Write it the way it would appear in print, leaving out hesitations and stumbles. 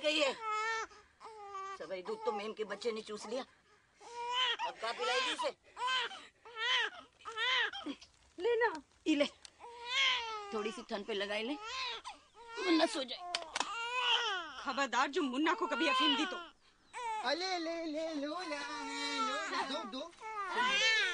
गई है। सवाई दूध तो मेम के बच्चे ने चूस लिया। अब कहाँ पिलाएगी इसे? लेना ले, थोड़ी सी ठंड पे लगाई ले, वरना सो जाए। खबरदार जो मुन्ना को कभी अफीम दी तो। अले ले ले लो दो